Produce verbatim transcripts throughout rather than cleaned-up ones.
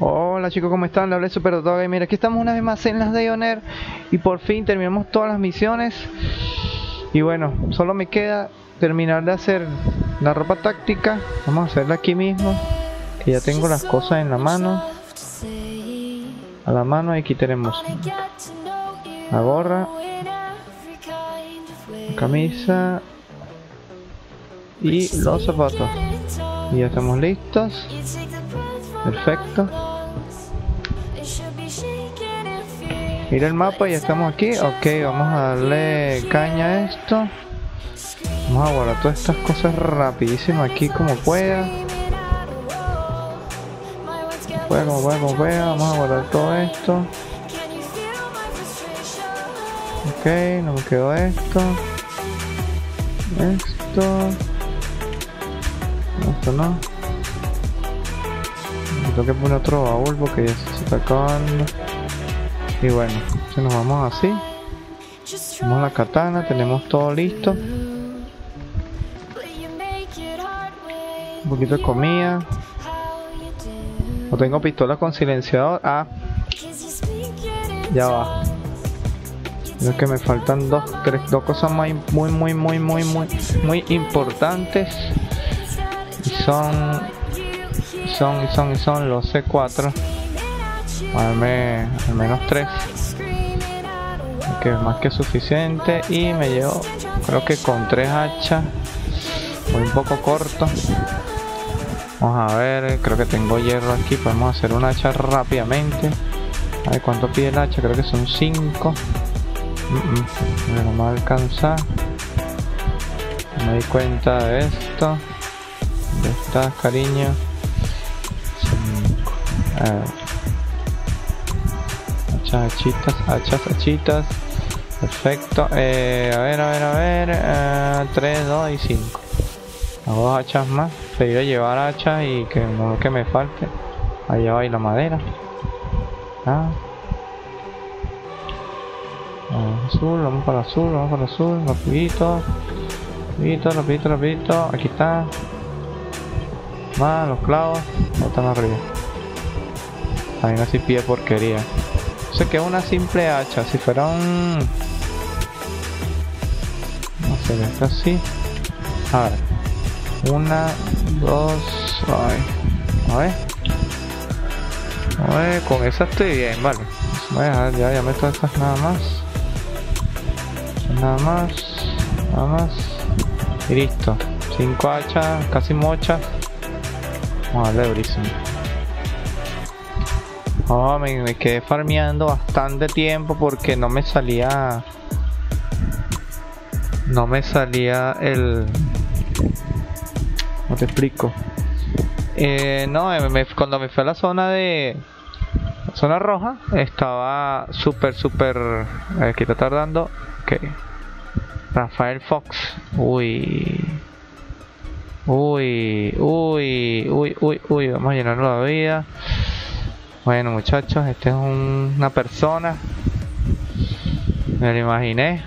Hola chicos, ¿cómo están? Le hablé Super Dog Gamer. Aquí estamos una vez más en las de Ioner y por fin terminamos todas las misiones. Y bueno, solo me queda terminar de hacer la ropa táctica. Vamos a hacerla aquí mismo, que ya tengo las cosas en la mano. A la mano, y aquí tenemos la gorra, la camisa y los zapatos. Y ya estamos listos. Perfecto. Mira el mapa, ya estamos aquí. Ok, vamos a darle caña a esto. Vamos a guardar todas estas cosas rapidísimo aquí como pueda. Como pueda, como pueda, como pueda. Vamos a guardar todo esto. Ok, no me quedó esto. Esto. Esto no. Tengo que poner otro baúl porque ya se está acabando. Y bueno, si nos vamos así, tenemos la katana, tenemos todo listo. Un poquito de comida. No tengo pistola con silenciador. Ah, ya va. Creo que me faltan dos, tres, dos cosas muy, muy, muy, muy, muy, muy, muy importantes. Y son, son, y son, y son los C cuatro. Darme al menos tres, que es más que suficiente. Y me llevo, creo que con tres hachas, muy un poco corto. Vamos a ver, creo que tengo hierro aquí, podemos hacer un hacha rápidamente. A ver cuánto pide el hacha, creo que son cinco. Mm -mm. No me va a alcanzar. Me di cuenta de esto. ¿Dónde estás, cariño? cinco. A ver. Hachitas, hachas, hachitas. Perfecto. Eh, a ver, a ver, a ver. Eh, tres, dos y cinco. Hago dos hachas más. Seguiré llevar hachas y que no que me falte. Allá va y la madera. Ah. Vamos azul, vamos para azul, vamos para azul. Rapidito. Rapidito, rapidito, rapidito. Aquí está. Más los clavos. No están arriba. También así pide porquería. Sé que es una simple hacha. Si fuera un... no sé, está así. A ver. Una, dos... Ay. A ver. A ver, con esa estoy bien, vale. Voy a dejar, ya, ya meto estas nada más. Nada más. Nada más. Y listo. Cinco hachas, casi mochas. Vamos a darle durísimo. Oh, me, me quedé farmeando bastante tiempo porque no me salía no me salía el... ¿cómo te explico? Eh, no, me, cuando me fui a la zona de la zona roja estaba súper súper aquí está tardando. Ok, Rafael Fox. Uy uy uy uy uy uy vamos a llenarlo la vida. Bueno muchachos, este es un, una persona. Me lo imaginé.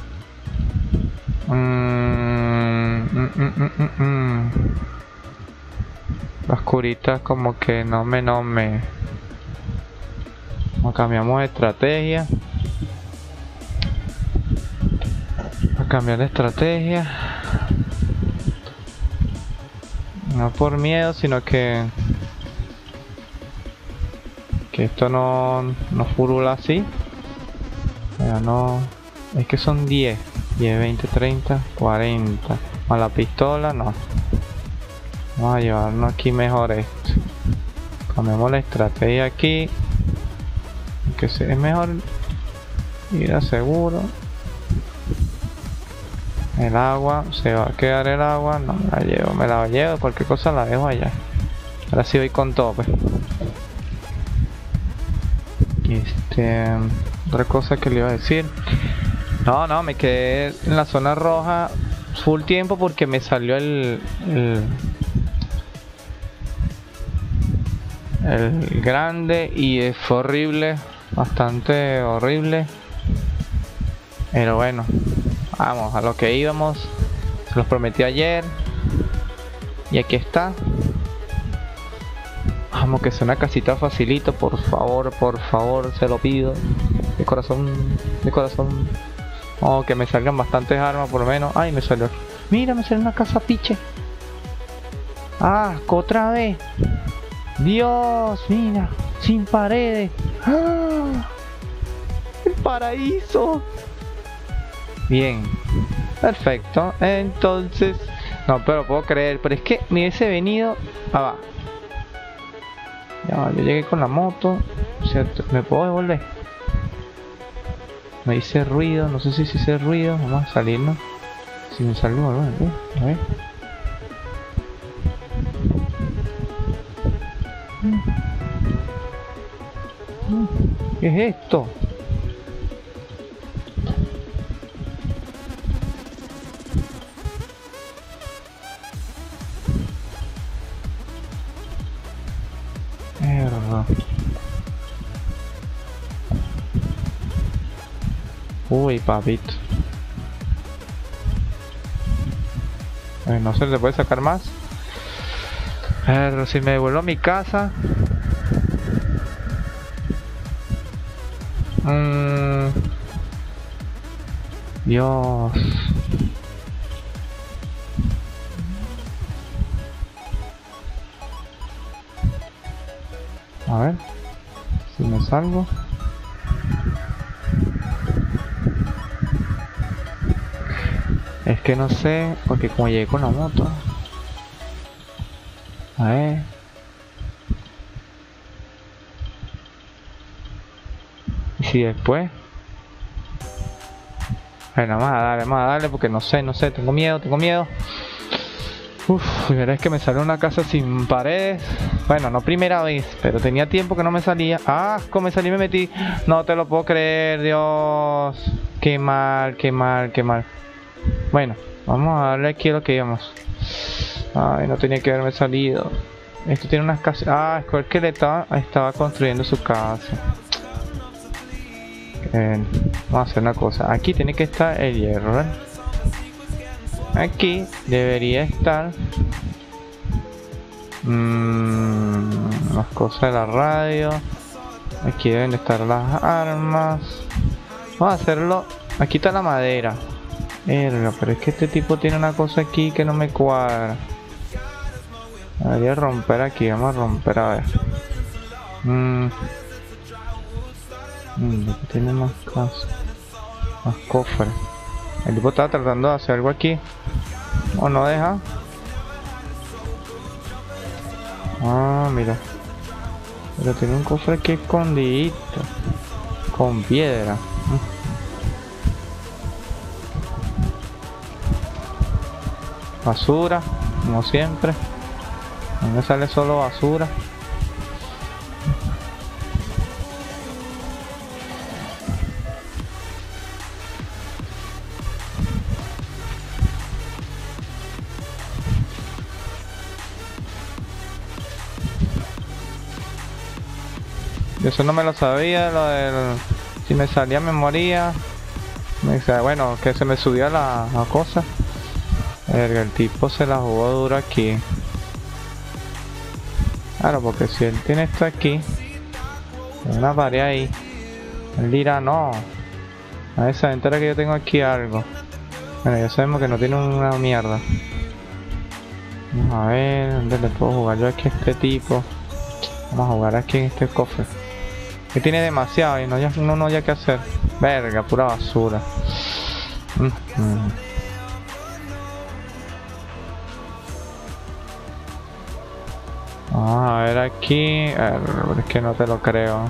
Mm, mm, mm, mm, mm. Las curitas como que no me no me. Nos cambiamos de estrategia. A cambiar de estrategia. No por miedo, sino que que esto no, no furula así. Ya no, es que son diez, diez, veinte, treinta, cuarenta. A la pistola no. Vamos a llevarnos aquí mejor esto. Cambiamos la estrategia aquí. Que es mejor ir a seguro. El agua, se va a quedar el agua. No me la llevo, me la llevo. Cualquier cosa la dejo allá. Ahora sí voy con todo, pues. Este, otra cosa que le iba a decir. No, no, me quedé en la zona roja full tiempo porque me salió el el, el grande y fue horrible, bastante horrible. Pero bueno, vamos a lo que íbamos. Se los prometí ayer y aquí está. Vamos, que sea una casita facilito, por favor, por favor, se lo pido. De corazón, de corazón. Oh, que me salgan bastantes armas por lo menos. Ay, me salió. Mira, me salió una casa piche. Ah, otra vez. Dios, mira, sin paredes. ¡Ah! El paraíso. Bien, perfecto. Entonces, no, pero puedo creer, pero es que me hubiese venido. Ah, va. Ya, yo llegué con la moto. ¿Cierto? ¿Me puedo devolver? Me hice ruido, no sé si hice ruido. Vamos a salirnos. Si me salgo, bueno, uh, a ver. ¿Qué es esto? Mierda. Uy, papito. Eh, no se le puede sacar más. Pero si me devuelvo a mi casa. Mmm. Dios. A ver. Si me salgo. Es que no sé, porque como llegué con la moto. A ver. Y si después. Bueno, vamos a darle, vamos a darle porque no sé, no sé, tengo miedo, tengo miedo. Uff, primera vez que me salió una casa sin paredes. Bueno, no primera vez, pero tenía tiempo que no me salía. Ah, como me salí y me metí. No te lo puedo creer, Dios. Qué mal, qué mal, qué mal. Bueno, vamos a darle aquí a lo que íbamos. Ay, no tenía que haberme salido. Esto tiene unas casas. Ah, es que le estaba, estaba construyendo su casa. Eh, vamos a hacer una cosa. Aquí tiene que estar el hierro, ¿verdad? Aquí debería estar mmm, las cosas de la radio. Aquí deben de estar las armas. Vamos a hacerlo. Aquí está la madera. Erga, pero es que este tipo tiene una cosa aquí que no me cuadra. Debería romper aquí. Vamos a romper, a ver. Mmm. Mm, aquí tiene más casas. Más cofres. El tipo estaba tratando de hacer algo aquí. O no deja. Ah, mira. Pero tiene un cofre aquí escondidito. Con piedra. Basura, como siempre. A mí me sale solo basura. Eso no me lo sabía, lo del... Si me salía me moría. Me dice, bueno, que se me subía la, la cosa. Verga, el tipo se la jugó duro aquí. Claro, porque si él tiene esto aquí, hay una pared ahí, él dirá no. A ver, se entera que yo tengo aquí algo. Bueno, ya sabemos que no tiene una mierda. Vamos a ver, ¿dónde le puedo jugar yo aquí a este tipo? Vamos a jugar aquí en este cofre. Que tiene demasiado y no, ya, no, no hay que hacer. Verga, pura basura. Mm -hmm. Vamos a ver aquí. Er, es que no te lo creo.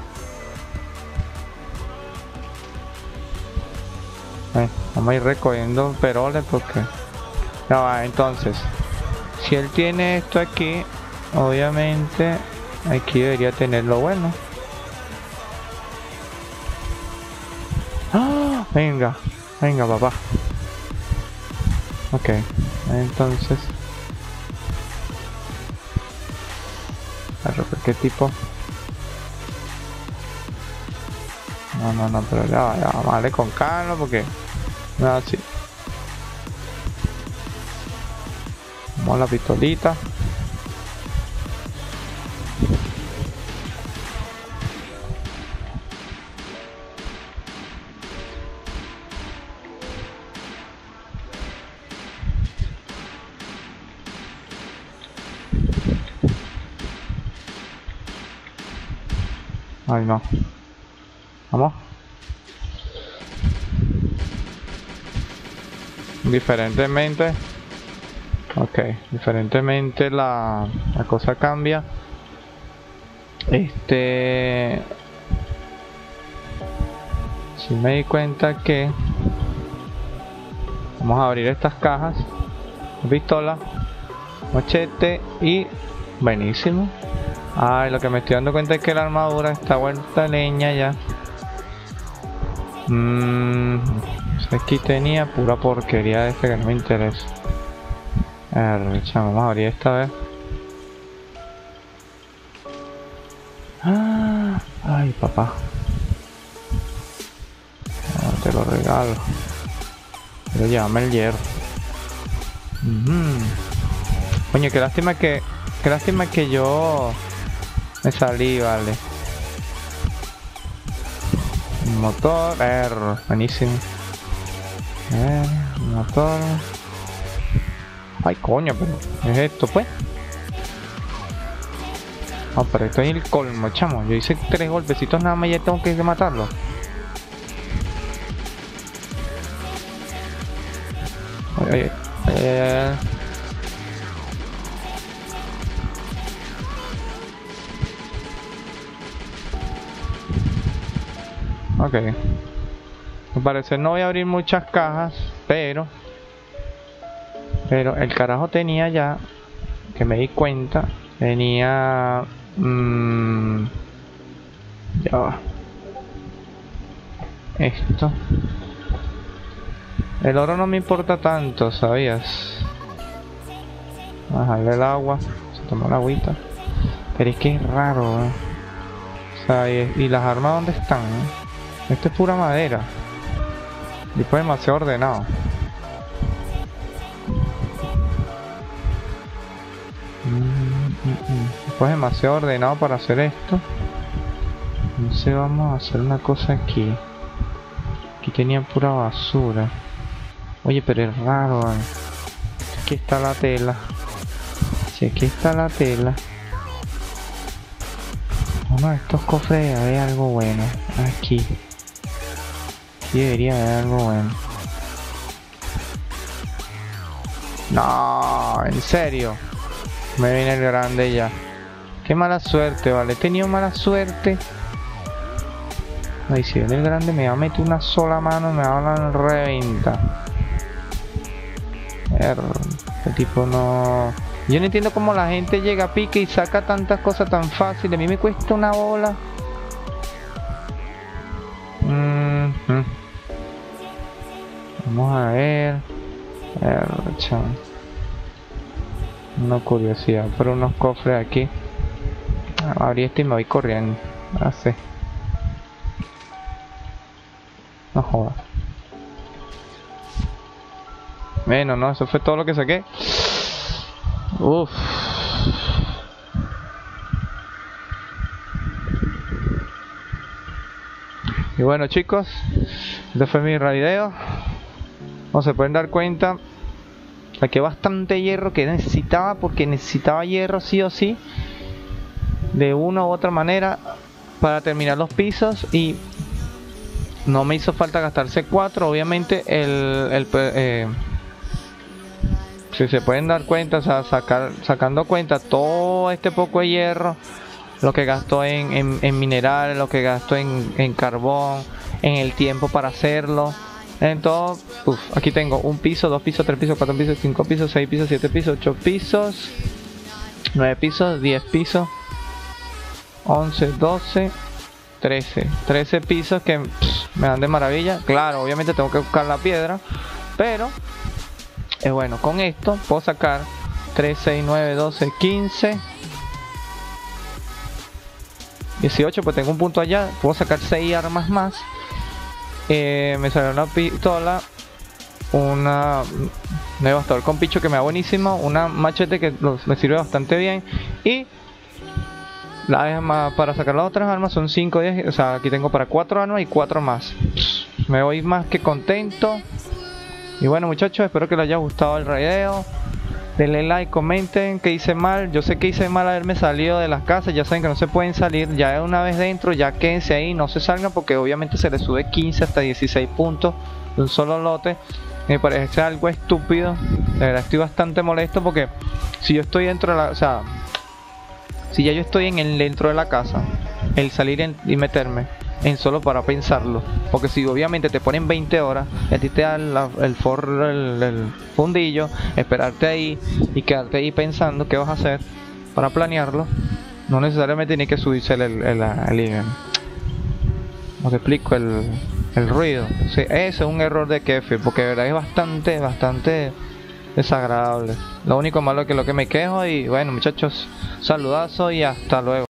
Eh, vamos a ir recogiendo peroles porque... Ya va, entonces. Si él tiene esto aquí, obviamente aquí debería tener lo bueno. ¡Ah! Venga, venga papá. Ok, entonces... ¿Qué tipo? No, no, no, pero ya va, ya va, vamos a darle con calma porque... No, así. Vamos a la pistolita. Ay, no. Vamos. Diferentemente. Ok, diferentemente la, la cosa cambia. Este... Si me di cuenta que... Vamos a abrir estas cajas. Pistola. Machete y... Buenísimo. Ay, lo que me estoy dando cuenta es que la armadura está vuelta leña ya. Mmm... Aquí tenía pura porquería de este que no me interesa. A ver, chamo, vamos a abrir esta vez. Ah, ay, papá. Ah, te lo regalo. Pero llévame el hierro. Uh-huh. Coño, qué lástima que... Qué lástima que yo... Me salí, vale. Motor, error, buenísimo. Eh, motor. Ay, coño, pero ¿qué es esto, pues? No, pero esto es el colmo, chamo. Yo hice tres golpecitos nada más y ya tengo que matarlo. Ay, ay, ay, ay. Ok. Al parecer no voy a abrir muchas cajas, pero... Pero el carajo tenía ya... Que me di cuenta... Tenía... Mmm, ya va. Esto. El oro no me importa tanto, ¿sabías? Bajarle el agua. Se tomó la agüita. Pero es que es raro, ¿eh? O sea, y, y las armas, ¿dónde están? ¿Eh? Esto es pura madera. Y fue demasiado ordenado. Pues demasiado ordenado para hacer esto. Entonces vamos a hacer una cosa aquí. Aquí tenía pura basura. Oye, pero es raro, ¿eh? Aquí está la tela. Si aquí está la tela. Uno de estos cofres debe haber algo bueno. Aquí. Aquí debería haber algo bueno. No, en serio. Me viene el grande ya. Qué mala suerte, vale. He tenido mala suerte. Ay, si viene el grande me va a meter una sola mano y me va a dar reventa. Este tipo no... Yo no entiendo cómo la gente llega a pique y saca tantas cosas tan fáciles. A mí me cuesta una bola. Mm-hmm. Vamos a ver. A ver, chao. Una curiosidad por unos cofres aquí. Abrí este y me voy corriendo. Así. No jodas. Bueno, no, eso fue todo lo que saqué. Uff. Y bueno, chicos, este fue mi video. Como se pueden dar cuenta, saqué bastante hierro que necesitaba, porque necesitaba hierro sí o sí, de una u otra manera, para terminar los pisos. Y no me hizo falta gastarse cuatro. Obviamente el, el eh, si se pueden dar cuenta, o sea, sacar, sacando cuenta todo este poco de hierro, lo que gastó en, en, en minerales, lo que gastó en, en carbón, en el tiempo para hacerlo. Entonces, uf, aquí tengo un piso, dos pisos, tres pisos, cuatro pisos, cinco pisos, seis pisos, siete pisos, ocho pisos, nueve pisos, diez pisos, once, doce, trece, trece pisos que pff, me dan de maravilla. Claro, obviamente tengo que buscar la piedra, pero es bueno, con esto puedo sacar tres, seis, nueve, doce, quince, dieciocho, pues tengo un punto allá, puedo sacar seis armas más. Eh, me salió una pistola, una un devastador con picho que me da buenísimo, una machete que los, me sirve bastante bien, y las armas para sacar las otras armas son cinco, diez, o sea, aquí tengo para cuatro armas y cuatro más. Me voy más que contento. Y bueno, muchachos, espero que les haya gustado el video. denle like, comenten que hice mal. Yo sé que hice mal haberme salido de las casas. Ya saben que no se pueden salir. Ya una vez dentro, ya quédense ahí, no se salgan, porque obviamente se les sube quince hasta dieciséis puntos de un solo lote. Me parece algo estúpido. De verdad estoy bastante molesto, porque si yo estoy dentro de la... O sea, si ya yo estoy en el dentro de la casa, el salir en, y meterme en solo para pensarlo, porque si obviamente te ponen veinte horas y a ti te dan la, el, for, el, el fundillo, esperarte ahí y quedarte ahí pensando qué vas a hacer para planearlo, no necesariamente tiene que subirse el, el, el, el, el ¿cómo te explico? El, el ruido. Sí, ese es un error de Kefir, porque de verdad es bastante, bastante desagradable. Lo único malo es que lo que me quejo. Y bueno, muchachos, saludazo y hasta luego.